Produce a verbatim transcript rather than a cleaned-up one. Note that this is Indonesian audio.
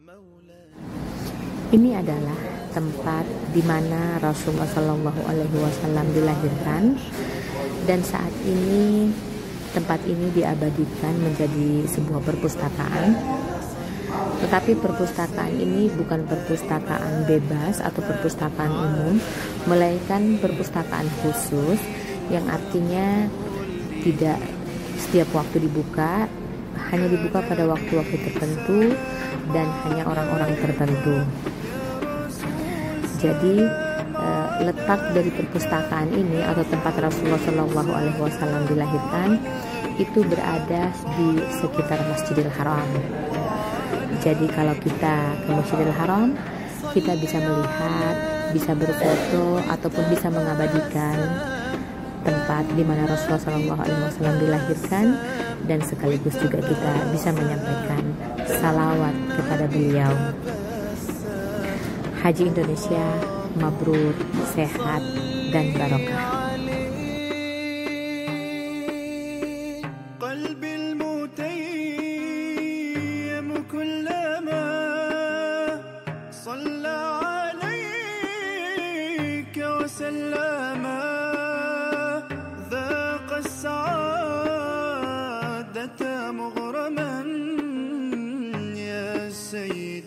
Ini adalah tempat di mana Rasulullah Shallallahu Alaihi Wasallam dilahirkan, dan saat ini tempat ini diabadikan menjadi sebuah perpustakaan. Tetapi perpustakaan ini bukan perpustakaan bebas atau perpustakaan umum, melainkan perpustakaan khusus yang artinya tidak setiap waktu dibuka, hanya dibuka pada waktu-waktu tertentu dan hanya orang-orang tertentu. Jadi letak dari perpustakaan ini atau tempat Rasulullah Shallallahu Alaihi Wasallam dilahirkan itu berada di sekitar Masjidil Haram. Jadi kalau kita ke Masjidil Haram, kita bisa melihat, bisa berfoto ataupun bisa mengabadikan tempat di mana Rasulullah Shallallahu Alaihi Wasallam dilahirkan, dan sekaligus juga kita bisa menyampaikan salawat kepada beliau. Haji Indonesia mabrur, sehat dan barokah. مغرما يا سيدي